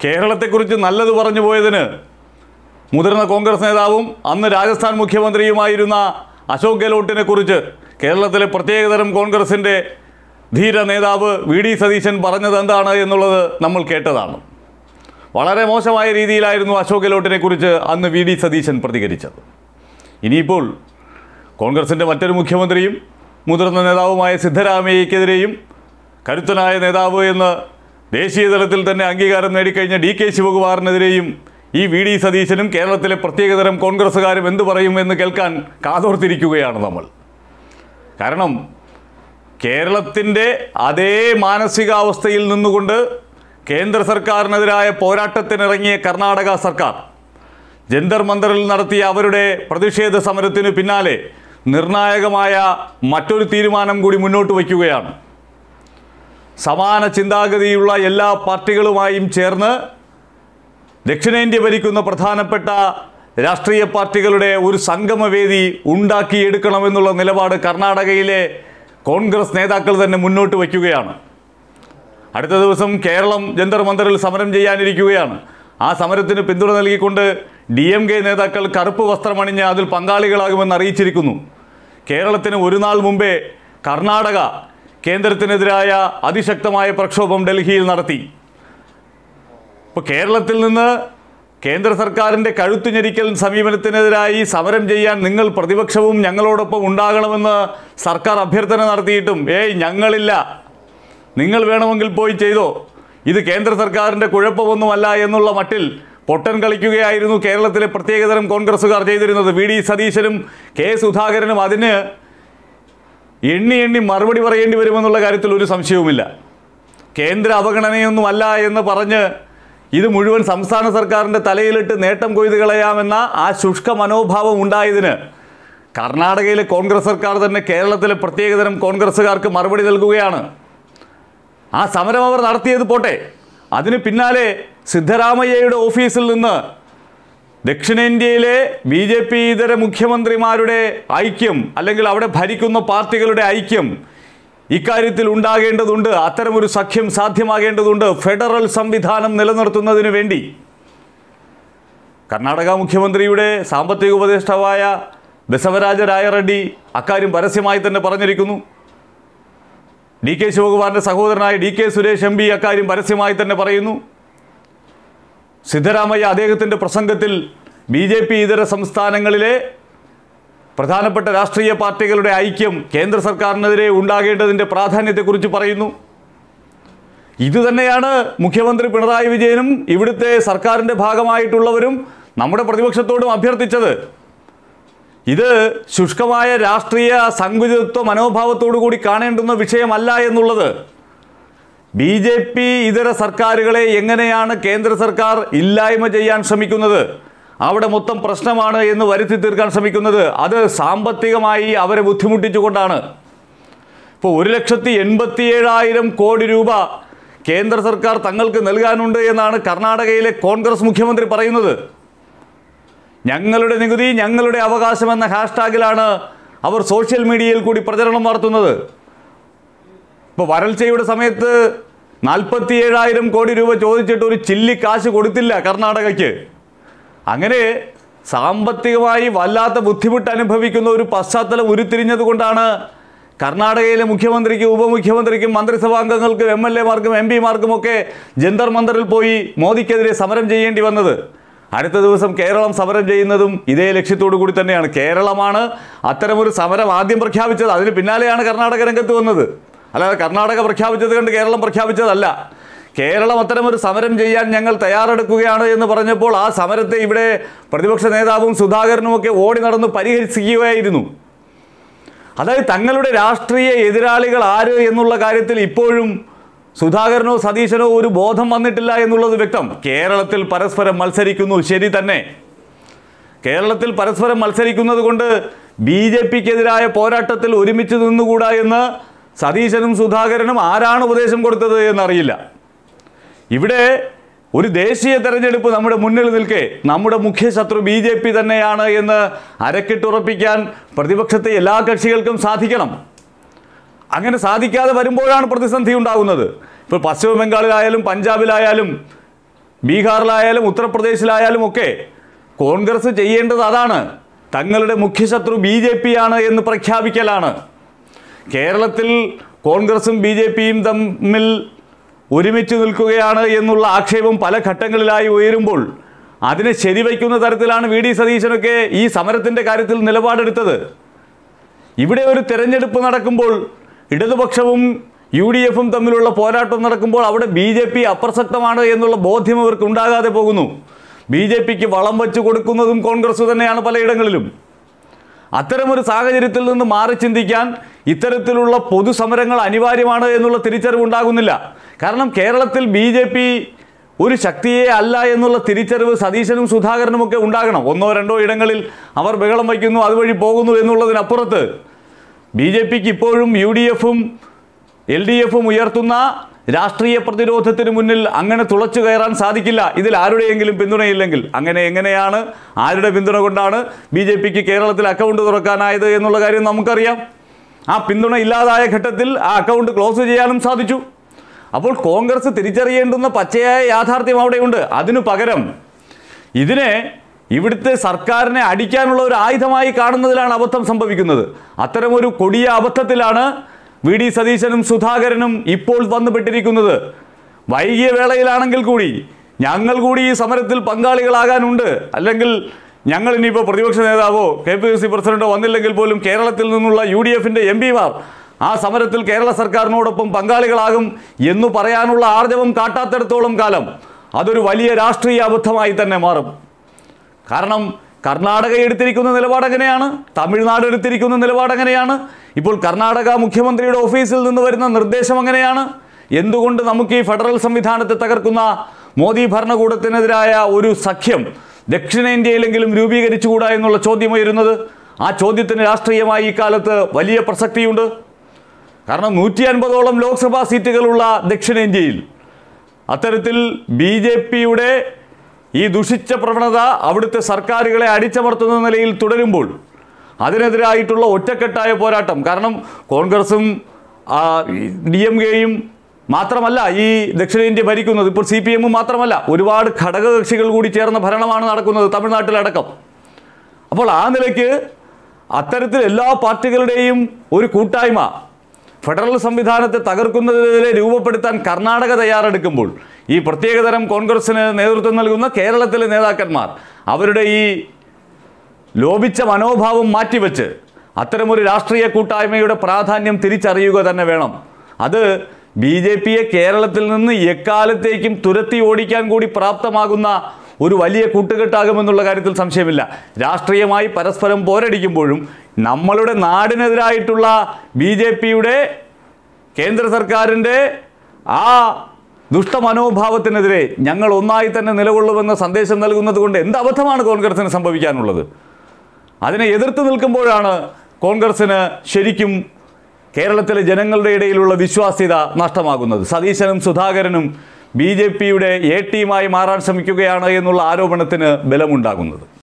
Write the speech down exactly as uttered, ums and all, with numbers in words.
കേരളത്തെക്കുറിച്ച് നല്ലത് പറഞ്ഞു പോയതിന് മുതിർന്ന കോൺഗ്രസ് നേതാവും അന്ന് രാജസ്ഥാൻ മുഖ്യമന്ത്രിയുമായിരുന്ന അശോക് ഗെഹ്ലോട്ടിനെ കുറിച്ച് കേരളത്തിലെ പ്രത്യേകതരം കോൺഗ്രസിൻ്റെ ധീര നേതാവ് വി ഡി സതീശൻ പറഞ്ഞത് എന്താണ് എന്നുള്ളത് നമ്മൾ കേട്ടതാണ്. വളരെ മോശമായ രീതിയിലായിരുന്നു അശോക് ഗെഹ്ലോട്ടിനെ കുറിച്ച് അന്ന് വി ഡി സതീശൻ പ്രതികരിച്ചത്. ഇനിയിപ്പോൾ കോൺഗ്രസിൻ്റെ മറ്റൊരു മുഖ്യമന്ത്രിയും മുതിർന്ന നേതാവുമായ സിദ്ധരാമയ്യക്കെതിരെയും കരുത്തനായ നേതാവ് എന്ന് ദേശീയ തലത്തിൽ തന്നെ അംഗീകാരം നേടിക്കഴിഞ്ഞ ഡി കെ ശിവകുമാറിനെതിരെയും ഈ വി ഡി സതീശനും കേരളത്തിലെ പ്രത്യേകതരം കോൺഗ്രസ്സുകാരും എന്തു പറയും എന്ന് കേൾക്കാൻ കാതോർത്തിരിക്കുകയാണ് നമ്മൾ. കാരണം കേരളത്തിൻ്റെ അതേ മാനസികാവസ്ഥയിൽ നിന്നുകൊണ്ട് കേന്ദ്ര സർക്കാരിനെതിരായ പോരാട്ടത്തിനിറങ്ങിയ കർണാടക സർക്കാർ ജന്തർ മന്ദറിൽ നടത്തിയ അവരുടെ പ്രതിഷേധ സമരത്തിനു പിന്നാലെ നിർണായകമായ മറ്റൊരു തീരുമാനം കൂടി മുന്നോട്ട് വയ്ക്കുകയാണ്. സമാന ചിന്താഗതിയുള്ള എല്ലാ പാർട്ടികളുമായും ചേർന്ന് ദക്ഷിണേന്ത്യ ഭരിക്കുന്ന പ്രധാനപ്പെട്ട രാഷ്ട്രീയ പാർട്ടികളുടെ ഒരു സംഗമവേദി ഉണ്ടാക്കിയെടുക്കണമെന്നുള്ള നിലപാട് കർണാടകയിലെ കോൺഗ്രസ് നേതാക്കൾ തന്നെ മുന്നോട്ട് വയ്ക്കുകയാണ്. അടുത്ത ദിവസം കേരളം ജന്തർ മന്ദറിൽ സമരം ചെയ്യാനിരിക്കുകയാണ്. ആ സമരത്തിന് പിന്തുണ നൽകിക്കൊണ്ട് ഡി എം കെ നേതാക്കൾ കറുപ്പ് വസ്ത്രമണിഞ്ഞ് അതിൽ പങ്കാളികളാകുമെന്ന് അറിയിച്ചിരിക്കുന്നു. കേരളത്തിന് ഒരു നാൾ മുമ്പേ കർണാടക കേന്ദ്രത്തിനെതിരായ അതിശക്തമായ പ്രക്ഷോഭം ഡൽഹിയിൽ നടത്തി. ഇപ്പോൾ കേരളത്തിൽ നിന്ന് കേന്ദ്ര സർക്കാരിൻ്റെ കഴുത്തുഞെരിക്കൽ സമീപനത്തിനെതിരായി സമരം ചെയ്യാൻ നിങ്ങൾ പ്രതിപക്ഷവും ഞങ്ങളോടൊപ്പം ഉണ്ടാകണമെന്ന് സർക്കാർ അഭ്യർത്ഥന നടത്തിയിട്ടും ഏയ് ഞങ്ങളില്ല, നിങ്ങൾ വേണമെങ്കിൽ പോയി ചെയ്തോ, ഇത് കേന്ദ്ര സർക്കാരിൻ്റെ കുഴപ്പമൊന്നുമല്ല എന്നുള്ള മട്ടിൽ പൊട്ടൻ കളിക്കുകയായിരുന്നു കേരളത്തിലെ പ്രത്യേകതരം കോൺഗ്രസ്സുകാർ ചെയ്തിരുന്നത്. വി ഡി സതീശനും കെ സുധാകരനും അതിന് എണ്ണി എണ്ണി മറുപടി പറയേണ്ടി വരുമെന്നുള്ള കാര്യത്തിൽ ഒരു സംശയവുമില്ല. കേന്ദ്ര അവഗണനയൊന്നുമല്ല എന്ന് പറഞ്ഞ് ഇത് മുഴുവൻ സംസ്ഥാന സർക്കാരിൻ്റെ തലയിലിട്ട് നേട്ടം കൊയ്തു കളയാമെന്ന ആ ശുഷ്ക മനോഭാവം ഉണ്ടായതിന് കർണാടകയിലെ കോൺഗ്രസ് സർക്കാർ തന്നെ കേരളത്തിലെ പ്രത്യേകതരം കോൺഗ്രസ്സുകാർക്ക് മറുപടി നൽകുകയാണ്. ആ സമരം അവർ നടത്തിയത് പോട്ടെ, അതിന് പിന്നാലെ സിദ്ധരാമയ്യയുടെ ഓഫീസിൽ നിന്ന് ദക്ഷിണേന്ത്യയിലെ ബി ജെ പി ഇതര മുഖ്യമന്ത്രിമാരുടെ ഐക്യം അല്ലെങ്കിൽ അവിടെ ഭരിക്കുന്ന പാർട്ടികളുടെ ഐക്യം ഇക്കാര്യത്തിൽ ഉണ്ടാകേണ്ടതുണ്ട്, അത്തരമൊരു സഖ്യം സാധ്യമാകേണ്ടതുണ്ട് ഫെഡറൽ സംവിധാനം നിലനിർത്തുന്നതിന് വേണ്ടി. കർണാടക മുഖ്യമന്ത്രിയുടെ സാമ്പത്തിക ഉപദേഷ്ടാവായ ബസവരാജ രായറെഡ്ഡി അക്കാര്യം പരസ്യമായി തന്നെ പറഞ്ഞിരിക്കുന്നു. ഡി കെ ശിവകുമാറിൻ്റെ സഹോദരനായ D K Suresh M P അക്കാര്യം പരസ്യമായി തന്നെ പറയുന്നു. സിദ്ധരാമയ്യ അദ്ദേഹത്തിൻ്റെ പ്രസംഗത്തിൽ ബി ജെ പി ഇതര സംസ്ഥാനങ്ങളിലെ പ്രധാനപ്പെട്ട രാഷ്ട്രീയ പാർട്ടികളുടെ ഐക്യം കേന്ദ്ര സർക്കാരിനെതിരെ ഉണ്ടാകേണ്ടതിൻ്റെ പ്രാധാന്യത്തെക്കുറിച്ച് പറയുന്നു. ഇതുതന്നെയാണ് മുഖ്യമന്ത്രി പിണറായി വിജയനും ഇവിടുത്തെ സർക്കാരിൻ്റെ ഭാഗമായിട്ടുള്ളവരും നമ്മുടെ പ്രതിപക്ഷത്തോടും അഭ്യർത്ഥിച്ചത്. ഇത് ശുഷ്കമായ രാഷ്ട്രീയ സങ്കുചിതത്വ മനോഭാവത്തോടു കൂടി കാണേണ്ടുന്ന വിഷയമല്ല എന്നുള്ളത്. ബി ജെ പി ഇതര സർക്കാരുകളെ എങ്ങനെയാണ് കേന്ദ്ര സർക്കാർ ഇല്ലായ്മ ചെയ്യാൻ ശ്രമിക്കുന്നത്, അവിടെ മൊത്തം പ്രശ്നമാണ് എന്ന് വരുത്തി തീർക്കാൻ ശ്രമിക്കുന്നത്, അത് സാമ്പത്തികമായി അവരെ ബുദ്ധിമുട്ടിച്ചുകൊണ്ടാണ്. ഇപ്പോൾ ഒരു ലക്ഷത്തി എൺപത്തി ഏഴായിരം കോടി രൂപ കേന്ദ്ര സർക്കാർ തങ്ങൾക്ക് നൽകാനുണ്ട് എന്നാണ് കർണാടകയിലെ കോൺഗ്രസ് മുഖ്യമന്ത്രി പറയുന്നത്. ഞങ്ങളുടെ നികുതി ഞങ്ങളുടെ അവകാശം എന്ന ഹാഷ്ടാഗിലാണ് അവർ സോഷ്യൽ മീഡിയയിൽ കൂടി പ്രചരണം നടത്തുന്നത്. ഇപ്പോൾ വരൾച്ചയുടെ സമയത്ത് നാൽപ്പത്തി ഏഴായിരം കോടി രൂപ ചോദിച്ചിട്ട് ഒരു ചില്ലി കാശ് കൊടുത്തില്ല കർണാടകയ്ക്ക്. അങ്ങനെ സാമ്പത്തികമായി വല്ലാത്ത ബുദ്ധിമുട്ട് അനുഭവിക്കുന്ന ഒരു പശ്ചാത്തലം ഉരുത്തിരിഞ്ഞത് കൊണ്ടാണ് കർണാടകയിലെ മുഖ്യമന്ത്രിക്കും ഉപമുഖ്യമന്ത്രിക്കും മന്ത്രിസഭാംഗങ്ങൾക്കും എം എൽ എമാർക്കും എം പിമാർക്കുമൊക്കെ ജന്തർ മന്ദറിൽ പോയി മോദിക്കെതിരെ സമരം ചെയ്യേണ്ടി വന്നത്. അടുത്ത ദിവസം കേരളം സമരം ചെയ്യുന്നതും ഇതേ ലക്ഷ്യത്തോടു കൂടി തന്നെയാണ്. കേരളമാണ് അത്തരമൊരു സമരം ആദ്യം പ്രഖ്യാപിച്ചത്, അതിന് പിന്നാലെയാണ് കർണാടക രംഗത്ത് വന്നത്. അല്ലാതെ കർണാടക പ്രഖ്യാപിച്ചത് കണ്ട് കേരളം പ്രഖ്യാപിച്ചതല്ല. കേരളം അത്തരമൊരു സമരം ചെയ്യാൻ ഞങ്ങൾ തയ്യാറെടുക്കുകയാണ് എന്ന് പറഞ്ഞപ്പോൾ ആ സമരത്തെ ഇവിടെ പ്രതിപക്ഷ നേതാവും സുധാകരനുമൊക്കെ ഓടി നടന്ന് പരിഹരിക്കുകയായിരുന്നു. അതായത് തങ്ങളുടെ രാഷ്ട്രീയ എതിരാളികൾ ആര് എന്നുള്ള കാര്യത്തിൽ ഇപ്പോഴും സുധാകരനോ സതീശനോ ഒരു ബോധം വന്നിട്ടില്ല എന്നുള്ളത് വ്യക്തം. കേരളത്തിൽ പരസ്പരം മത്സരിക്കുന്നു, ശരി തന്നെ. കേരളത്തിൽ പരസ്പരം മത്സരിക്കുന്നത് കൊണ്ട് ബി ജെ പിക്കെതിരായ പോരാട്ടത്തിൽ ഒരുമിച്ച് നിന്നുകൂടാ എന്ന് സതീശനും സുധാകരനും ആരാണ് ഉപദേശം കൊടുത്തത് എന്നറിയില്ല. ഇവിടെ ഒരു ദേശീയ തെരഞ്ഞെടുപ്പ് നമ്മുടെ മുന്നിൽ നിൽക്കെ നമ്മുടെ മുഖ്യ ശത്രു ബി ജെ പി തന്നെയാണ് എന്ന് അരക്കിട്ടുറപ്പിക്കാൻ പ്രതിപക്ഷത്തെ എല്ലാ കക്ഷികൾക്കും സാധിക്കണം. അങ്ങനെ സാധിക്കാതെ വരുമ്പോഴാണ് പ്രതിസന്ധി ഉണ്ടാകുന്നത്. ഇപ്പോൾ പശ്ചിമ ബംഗാളിലായാലും പഞ്ചാബിലായാലും ബീഹാറിലായാലും ഉത്തർപ്രദേശിലായാലും ഒക്കെ കോൺഗ്രസ് ചെയ്യേണ്ടത് അതാണ്. തങ്ങളുടെ മുഖ്യശത്രു ബി ജെ പി ആണ് എന്ന് പ്രഖ്യാപിക്കലാണ്. കേരളത്തിൽ കോൺഗ്രസും ബി ജെ പിയും തമ്മിൽ ഒരുമിച്ച് നിൽക്കുകയാണ് എന്നുള്ള ആക്ഷേപം പല ഘട്ടങ്ങളിലായി ഉയരുമ്പോൾ അതിനെ ശരിവയ്ക്കുന്ന തരത്തിലാണ് വി ഡി സതീശനൊക്കെ ഈ സമരത്തിൻ്റെ കാര്യത്തിൽ നിലപാടെടുത്തത്. ഇവിടെ ഒരു തെരഞ്ഞെടുപ്പ് നടക്കുമ്പോൾ, ഇടതുപക്ഷവും യു ഡി എഫും തമ്മിലുള്ള പോരാട്ടം നടക്കുമ്പോൾ അവിടെ ബി ജെ പി അപ്രസക്തമാണ് എന്നുള്ള ബോധ്യം അവർക്ക് ഉണ്ടാകാതെ പോകുന്നു. ബി ജെ പിക്ക് വളം വച്ചു കൊടുക്കുന്നതും കോൺഗ്രസ് തന്നെയാണ് പലയിടങ്ങളിലും. അത്തരമൊരു സാഹചര്യത്തിൽ നിന്ന് മാറി ചിന്തിക്കാൻ ഇത്തരത്തിലുള്ള പൊതുസമരങ്ങൾ അനിവാര്യമാണ് എന്നുള്ള തിരിച്ചറിവുണ്ടാകുന്നില്ല. കാരണം കേരളത്തിൽ ബി ജെ പി ഒരു ശക്തിയെ അല്ല എന്നുള്ള തിരിച്ചറിവ് സതീശനും സുധാകരനുമൊക്കെ ഉണ്ടാകണം. ഒന്നോ രണ്ടോ ഇടങ്ങളിൽ അവർ ബഹളം വയ്ക്കുന്നു, അതുവഴി പോകുന്നു എന്നുള്ളതിനപ്പുറത്ത് ബി ജെ പിക്ക് ഇപ്പോഴും യു ഡി എഫും എൽ ഡി എഫും ഉയർത്തുന്ന രാഷ്ട്രീയ പ്രതിരോധത്തിന് മുന്നിൽ അങ്ങനെ തുളച്ചു കയറാൻ സാധിക്കില്ല. ഇതിൽ ആരുടെയെങ്കിലും പിന്തുണയില്ലെങ്കിൽ. അങ്ങനെ എങ്ങനെയാണ്, ആരുടെ പിന്തുണ കൊണ്ടാണ് ബി ജെ പിക്ക് കേരളത്തിൽ അക്കൗണ്ട് തുറക്കാനായത് എന്നുള്ള കാര്യം നമുക്കറിയാം. ആ പിന്തുണ ഇല്ലാതായ ഘട്ടത്തിൽ ആ അക്കൗണ്ട് ക്ലോസ് ചെയ്യാനും സാധിച്ചു. അപ്പോൾ കോൺഗ്രസ് തിരിച്ചറിയേണ്ടുന്ന പച്ചയായ യാഥാർത്ഥ്യം അവിടെയുണ്ട്. അതിനു പകരം ഇതിനെ ഇവിടുത്തെ സർക്കാരിനെ അടിക്കാനുള്ള ഒരു ആയുധമായി കാണുന്നതിലാണ് അബദ്ധം സംഭവിക്കുന്നത്. അത്തരമൊരു കൊടിയ അബദ്ധത്തിലാണ് വി ഡി സതീശനും സുധാകരനും ഇപ്പോൾ വന്നുപെട്ടിരിക്കുന്നത്. വൈകിയ വേളയിലാണെങ്കിൽ കൂടി ഞങ്ങൾ കൂടി ഈ സമരത്തിൽ പങ്കാളികളാകാനുണ്ട്, അല്ലെങ്കിൽ ഞങ്ങൾ ഇനിയിപ്പോൾ പ്രതിപക്ഷ നേതാവോ കെ പി സി സി പ്രസിഡന്റോ വന്നില്ലെങ്കിൽ പോലും കേരളത്തിൽ നിന്നുള്ള യു ഡി എഫിൻ്റെ എം പിമാർ ആ സമരത്തിൽ കേരള സർക്കാരിനോടൊപ്പം പങ്കാളികളാകും എന്നു പറയാനുള്ള ആർജവം കാട്ടാത്തിടത്തോളം കാലം അതൊരു വലിയ രാഷ്ട്രീയ അബദ്ധമായി തന്നെ മാറും. കാരണം കർണാടക എടുത്തിരിക്കുന്ന നിലപാട് എങ്ങനെയാണ്, തമിഴ്നാട് എടുത്തിരിക്കുന്ന നിലപാട് എങ്ങനെയാണ്, ഇപ്പോൾ കർണാടക മുഖ്യമന്ത്രിയുടെ ഓഫീസിൽ നിന്ന് വരുന്ന നിർദ്ദേശം എങ്ങനെയാണ്? എന്തുകൊണ്ട് നമുക്ക് ഈ ഫെഡറൽ സംവിധാനത്തെ തകർക്കുന്ന മോദി ഭരണകൂടത്തിനെതിരായ ഒരു സഖ്യം ദക്ഷിണേന്ത്യയിലെങ്കിലും രൂപീകരിച്ചുകൂടാ എന്നുള്ള ചോദ്യം ഉയരുന്നത്? ആ ചോദ്യത്തിന് രാഷ്ട്രീയമായി ഈ കാലത്ത് വലിയ പ്രസക്തിയുണ്ട്. കാരണം നൂറ്റി അൻപതോളം ലോക്സഭാ സീറ്റുകളുള്ള ദക്ഷിണേന്ത്യയിൽ അത്തരത്തിൽ ബി ജെ പിയുടെ ഈ ദുഷിച്ച പ്രവണത അവിടുത്തെ സർക്കാരുകളെ അടിച്ചമർത്തുന്ന നിലയിൽ തുടരുമ്പോൾ അതിനെതിരായിട്ടുള്ള ഒറ്റക്കെട്ടായ പോരാട്ടം. കാരണം കോൺഗ്രസും ഡി എം കെയും മാത്രമല്ല ഈ ദക്ഷിണേന്ത്യ ഭരിക്കുന്നത്, ഇപ്പോൾ സി പി എമ്മും മാത്രമല്ല, ഒരുപാട് ഘടകകക്ഷികൾ കൂടി ചേർന്ന ഭരണമാണ് നടക്കുന്നത് തമിഴ്നാട്ടിലടക്കം. അപ്പോൾ ആ നിലയ്ക്ക് അത്തരത്തിൽ എല്ലാ പാർട്ടികളുടെയും ഒരു കൂട്ടായ്മ ഫെഡറൽ സംവിധാനത്തെ തകർക്കുന്നതിനെതിരെ രൂപപ്പെടുത്താൻ കർണാടക തയ്യാറെടുക്കുമ്പോൾ ഈ പ്രത്യേകതരം കോൺഗ്രസിന് നേതൃത്വം നൽകുന്ന കേരളത്തിലെ നേതാക്കന്മാർ അവരുടെ ഈ ലോപിച്ച മനോഭാവം മാറ്റിവെച്ച് അത്തരമൊരു രാഷ്ട്രീയ കൂട്ടായ്മയുടെ പ്രാധാന്യം തിരിച്ചറിയുക തന്നെ വേണം. അത് ബി ജെ പിയെ കേരളത്തിൽ നിന്ന് എക്കാലത്തേക്കും തുരത്തി ഓടിക്കാൻ കൂടി പ്രാപ്തമാകുന്ന ഒരു വലിയ കൂട്ടുകെട്ടാകുമെന്നുള്ള കാര്യത്തിൽ സംശയമില്ല. രാഷ്ട്രീയമായി പരസ്പരം പോരടിക്കുമ്പോഴും നമ്മളുടെ നാടിനെതിരായിട്ടുള്ള ബി ജെ പിയുടെ കേന്ദ്ര സർക്കാരിൻ്റെ ആ ദുഷ്ടമനോഭാവത്തിനെതിരെ ഞങ്ങൾ ഒന്നായി തന്നെ നിലകൊള്ളുമെന്ന സന്ദേശം നൽകുന്നത് കൊണ്ട് എന്ത് അബദ്ധമാണ് കോൺഗ്രസിന് സംഭവിക്കാനുള്ളത്? അതിനെ എതിർത്ത് നിൽക്കുമ്പോഴാണ് കോൺഗ്രസിന് ശരിക്കും കേരളത്തിലെ ജനങ്ങളുടെ ഇടയിലുള്ള വിശ്വാസ്യത നഷ്ടമാകുന്നത്. സതീശനും സുധാകരനും ബി ജെ പിയുടെ എ ടീമായി മാറാൻ ശ്രമിക്കുകയാണ് എന്നുള്ള ആരോപണത്തിന് ബലമുണ്ടാകുന്നത്.